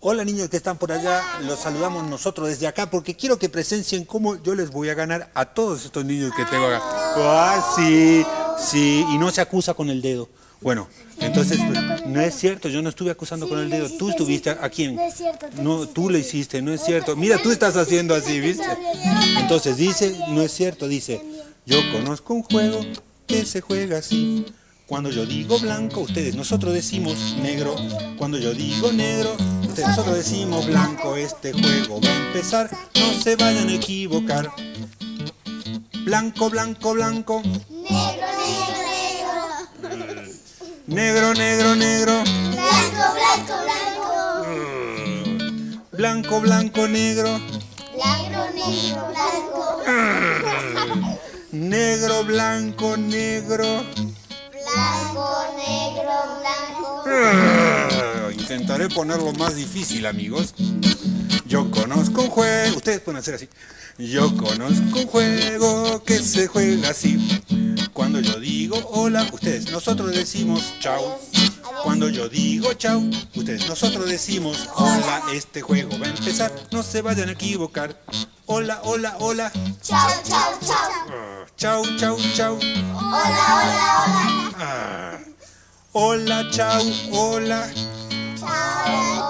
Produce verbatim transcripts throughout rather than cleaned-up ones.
Hola niños que están por allá, los saludamos nosotros desde acá porque quiero que presencien cómo yo les voy a ganar a todos estos niños que tengo acá. Ah, sí, sí, y no se acusa con el dedo. Bueno, entonces, no es cierto, yo no estuve acusando con el dedo. ¿Tú estuviste a quién? No es cierto. No, tú lo hiciste, no es cierto. Mira, tú estás haciendo así, ¿viste? Entonces dice, no es cierto, dice, yo conozco un juego que se juega así. Cuando yo digo blanco, ustedes, nosotros decimos negro. Cuando yo digo negro, ustedes, nosotros decimos blanco. Este juego va a empezar, no se vayan a equivocar. Blanco, blanco, blanco. Negro, negro, negro. Negro, negro, negro. Blanco, blanco, blanco. Blanco, blanco, negro. Blanco, negro, blanco. Negro, blanco, negro. Blanco, negro, blanco. Intentaré ponerlo más difícil, amigos. Yo conozco un juego. Ustedes pueden hacer así. Yo conozco un juego que se juega así. Cuando yo digo hola, ustedes, nosotros decimos chau. Cuando yo digo chau, ustedes, nosotros decimos hola. Este juego va a empezar, no se vayan a equivocar. Hola, hola, hola. Chau, chau, chau. Chau, chau, chau. Hola, hola, hola. Ah. Hola, chau, hola. Chau,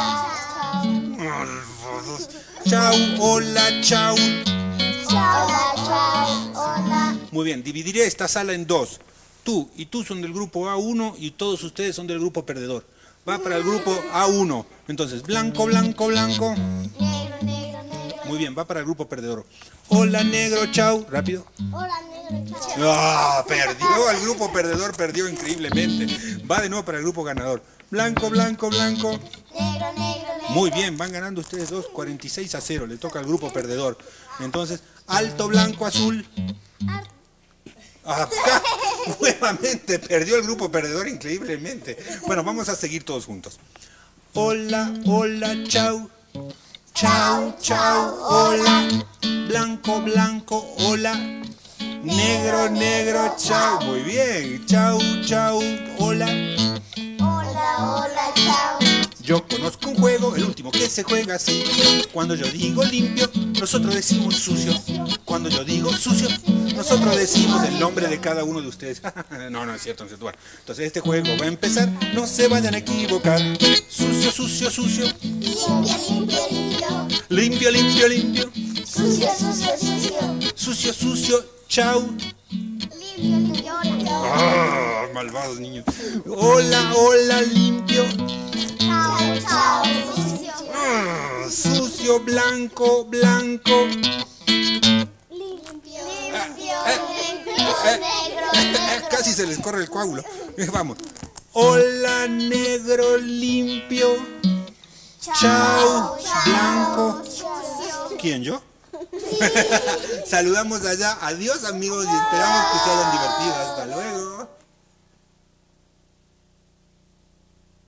Chau, hola, chau. chau, chau, hola. Muy bien, dividiré esta sala en dos. Tú y tú son del grupo A uno y todos ustedes son del grupo perdedor. Va para el grupo A uno. Entonces, blanco, blanco, blanco. Negro, negro, negro. Muy bien, va para el grupo perdedor. Hola, negro, chau. Rápido. Hola, negro, chau. Ah, perdió, el grupo perdedor perdió increíblemente. Va de nuevo para el grupo ganador. Blanco, blanco, blanco. Negro, negro, negro. Muy bien, van ganando ustedes dos, cuarenta y seis a cero. Le toca al grupo perdedor. Entonces, alto, blanco, azul. Acá, nuevamente perdió el grupo perdedor increíblemente. Bueno, vamos a seguir todos juntos. Hola, hola, chau. Chau, chau, hola. Blanco, blanco, hola. Negro, negro, chau. Muy bien. Chau, chau, hola. Hola, hola, chau. Yo conozco un juego, el último que se juega así. Cuando yo digo limpio, nosotros decimos sucio. Cuando yo digo sucio, nosotros decimos el nombre de cada uno de ustedes. No, no es cierto, no es cierto. Bueno, entonces este juego va a empezar, no se vayan a equivocar. Sucio, sucio, sucio. Limpio, limpio, limpio. Limpio, limpio, limpio. Sucio, sucio, sucio. Sucio, sucio, chau. Limpio, limpio, hola. Ah, malvados niños. Hola, hola, limpio. Chau, chau, sucio. Ah, sucio, blanco, blanco. Limpio, limpio, negro, negro. Casi se les corre el coágulo. Vamos. Hola, negro, limpio. Chau, blanco. ¿Quién, yo? Saludamos allá. Adiós, amigos, y esperamos que se hayan divertido. Hasta luego.